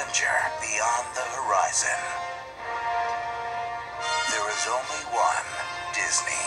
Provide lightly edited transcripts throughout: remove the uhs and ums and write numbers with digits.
adventure beyond the horizon. There is only one Disney.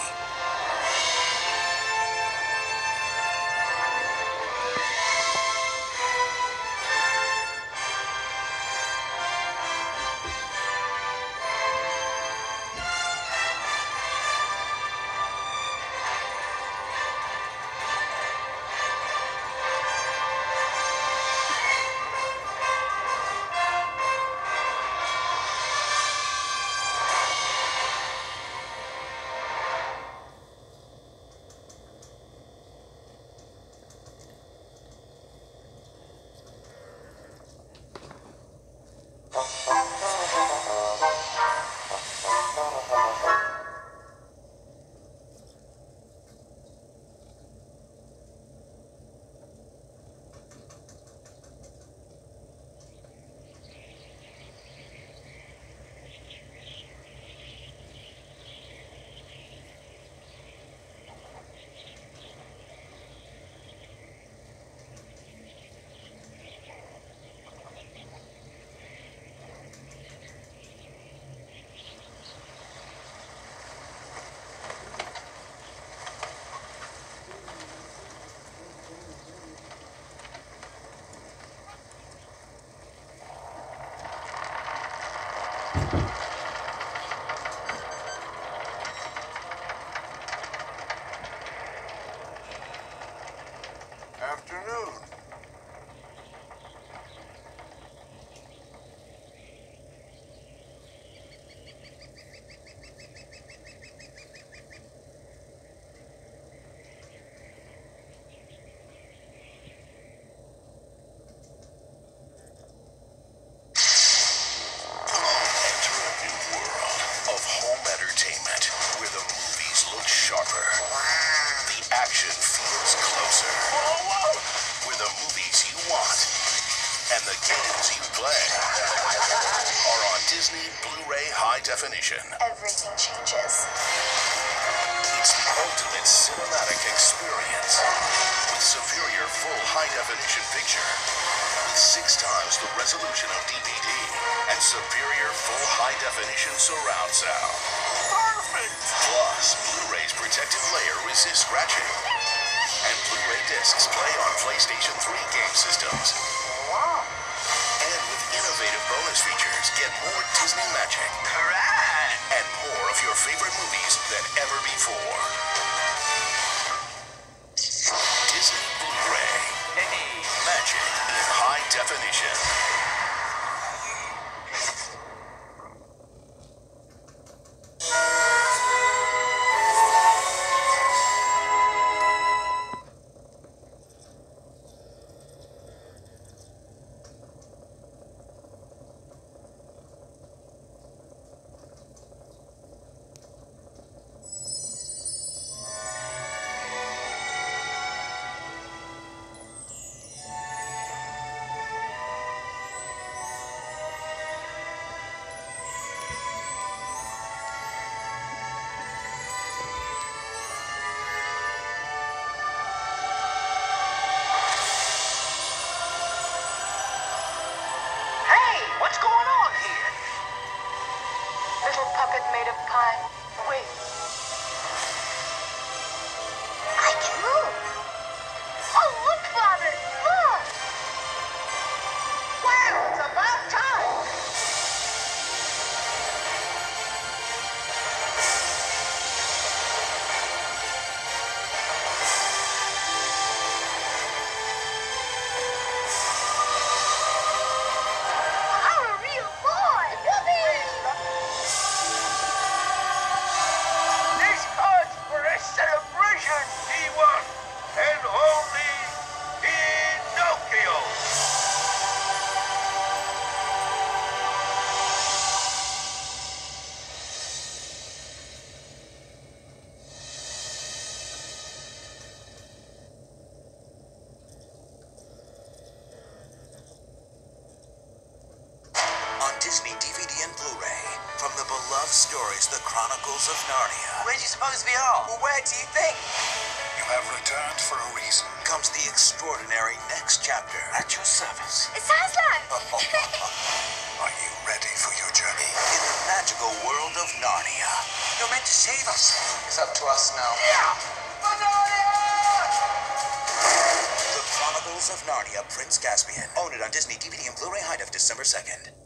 Afternoon. And the games you play are on Disney Blu-ray High Definition. Everything changes. It's the ultimate cinematic experience with superior full high-definition picture with 6 times the resolution of DVD and superior full high-definition surround sound. Perfect! Plus, Blu-ray's protective layer resists scratching. And Blu-ray discs play on PlayStation 3 game systems. Wow. And with innovative bonus features, get more Disney magic. Correct! And more of your favorite movies than ever before. Disney Blu-ray. Hey! Magic in high definition. What's going on here? Little puppet made of pine. Wait. I can move. Oh, look, Father! Look! Well, it's about time! I'm a real boy! Whoopee! This calls for a celebration, P1, and only Pinocchio. On Disney DVD and Blu-ray, from the beloved stories, The Chronicles of Narnia. Where'd you suppose we are? Well, where do you think? You have returned for a reason. Comes the extraordinary next chapter at your service. It's Aslan! of Narnia. You're meant to save us. It's up to us now. The Chronicles of Narnia, Prince Caspian. Own it on Disney DVD and Blu-ray High Def December 2nd.